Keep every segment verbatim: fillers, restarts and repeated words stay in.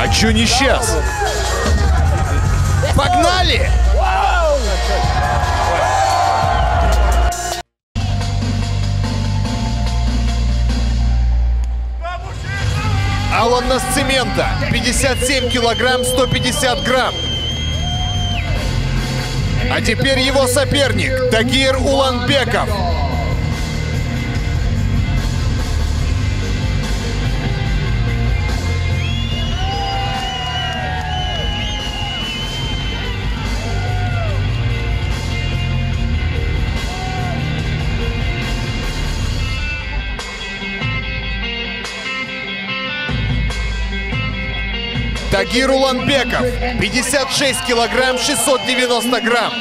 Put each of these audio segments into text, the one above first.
Чун исчез. Погнали! Алан Насцимента, пятьдесят семь килограмм, сто пятьдесят грамм. А теперь его соперник Тагир Уланбеков. Тагир Уланбеков, пятьдесят шесть килограмм, шестьсот девяносто грамм.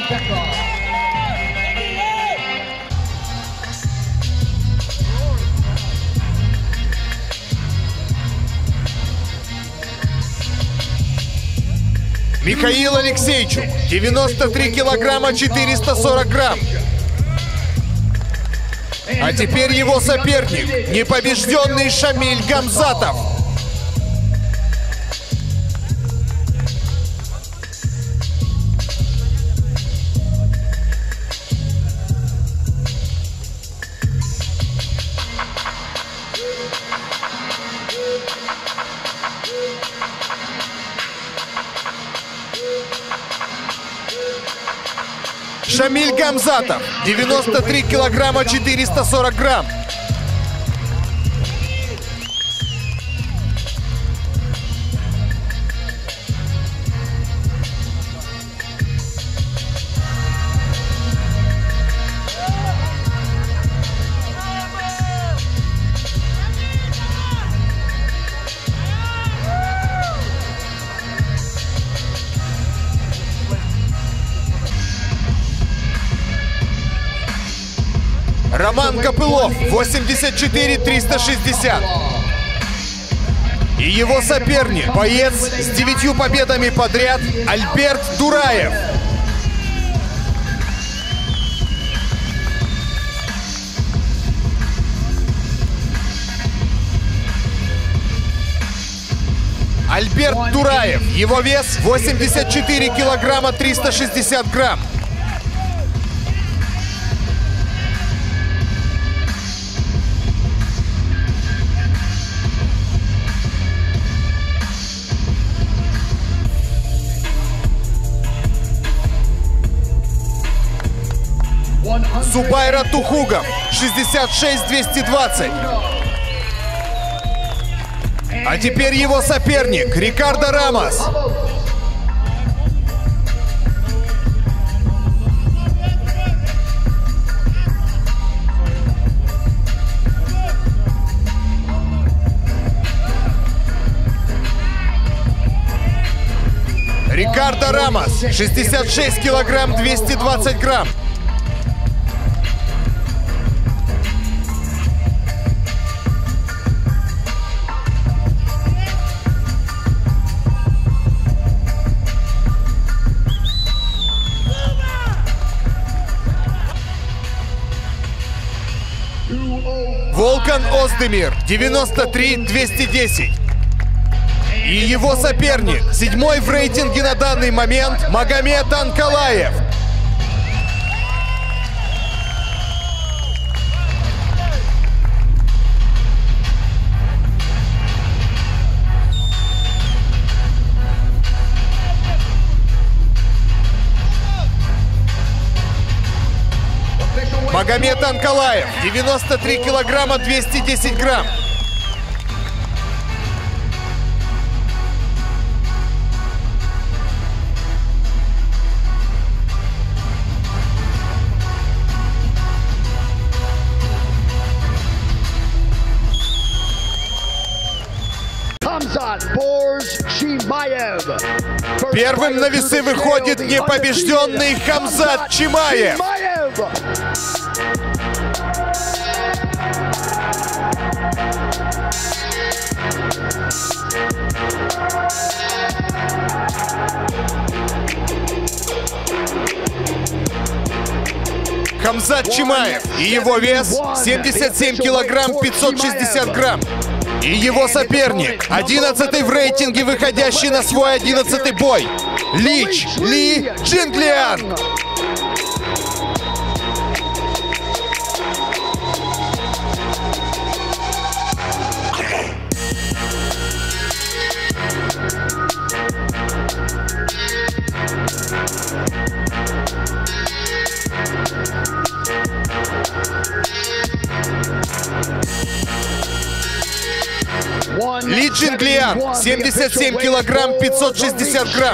Михаил Алексейчук, девяносто три килограмма, четыреста сорок грамм. А теперь его соперник, непобежденный Шамиль Гамзатов. Шамиль Гамзатов, девяносто три килограмма, четыреста сорок грамм. Роман Копылов, восемьдесят четыре триста шестьдесят. И его соперник, боец с девятью победами подряд, Альберт Дураев. Альберт Дураев, его вес восемьдесят четыре килограмма, триста шестьдесят грамм. Зубайра Тухугов, шестьдесят шесть двести двадцать. А теперь его соперник Рикардо Рамос. Рикардо Рамос, шестьдесят шесть килограмм, двести двадцать грамм. Волкан Оздемир, девяносто три двести десять. И его соперник, седьмой в рейтинге на данный момент, Магомед Анкалаев. Магомед Анкалаев, девяносто три килограмма, двести десять грамм. Первым на весы выходит непобежденный Хамзат Чимаев. Хамзат Чимаев и его вес семьдесят семь килограмм, пятьсот шестьдесят грамм. И его соперник, одиннадцатый в рейтинге, выходящий на свой одиннадцатый бой, Лич Ли Джинглиан. Ли Джинглиан, семьдесят семь килограмм, пятьсот шестьдесят грамм.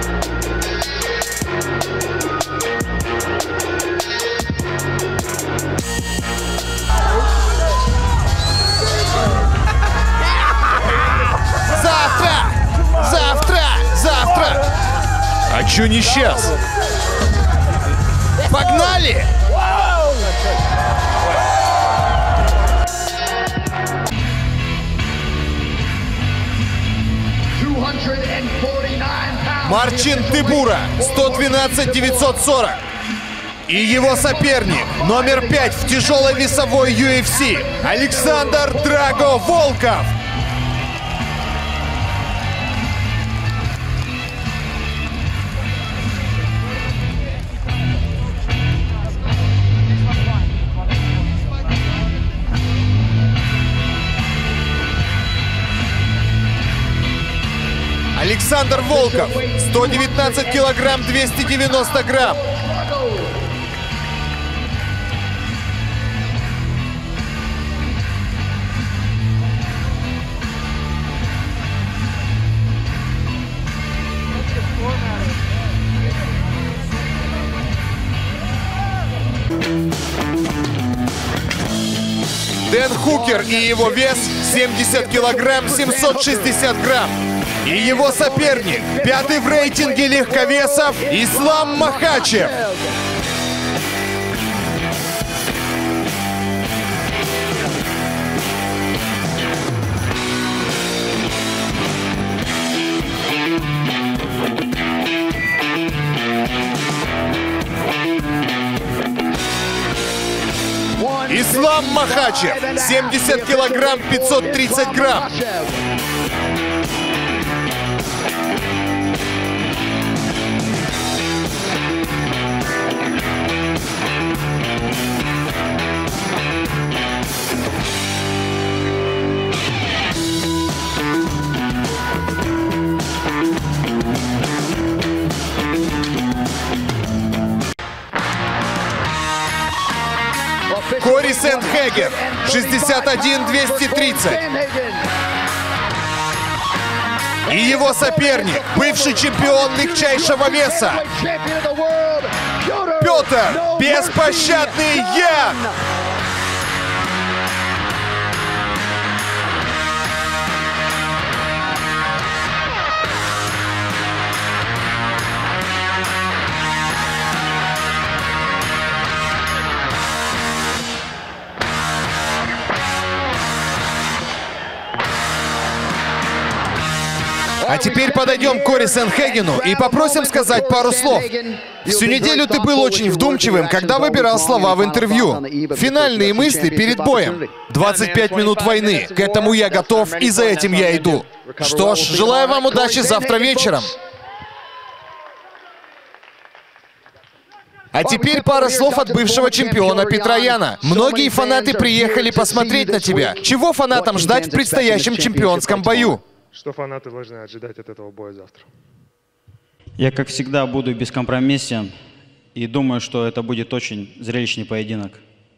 Завтра! Завтра! Завтра! А чё не сейчас? Погнали! Марчин Тыбура, сто двенадцать девятьсот сорок. И его соперник, номер пять в тяжелой весовой ю эф си, Александр Драго Волков. Александр Волков, сто девятнадцать килограмм, двести девяносто грамм. Дэн Хукер и его вес семьдесят килограмм, семьсот шестьдесят грамм. И его соперник, пятый в рейтинге легковесов, Ислам Махачев. Ислам Махачев, семьдесят килограмм, пятьсот тридцать грамм. Кори Сэндхэггер, шестьдесят один двести тридцать. И его соперник, бывший чемпион легчайшего веса, Петр Беспощадный Ян. А теперь подойдем к Кори Сэндхэггену и попросим сказать пару слов. Всю неделю ты был очень вдумчивым, когда выбирал слова в интервью. Финальные мысли перед боем. двадцать пять минут войны. К этому я готов, и за этим я иду. Что ж, желаю вам удачи завтра вечером. А теперь пара слов от бывшего чемпиона Петра Яна. Многие фанаты приехали посмотреть на тебя. Чего фанатам ждать в предстоящем чемпионском бою? Что фанаты должны ожидать от этого боя завтра? Я, как всегда, буду бескомпромиссен и думаю, что это будет очень зрелищный поединок.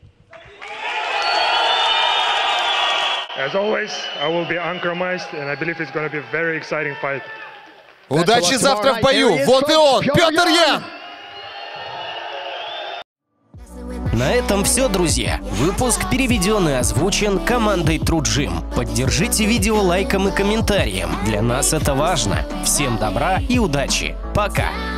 Удачи завтра в бою! Вот и он, Петр Ян! На этом все, друзья. Выпуск переведен и озвучен командой Труджим. Поддержите видео лайком и комментарием. Для нас это важно. Всем добра и удачи. Пока!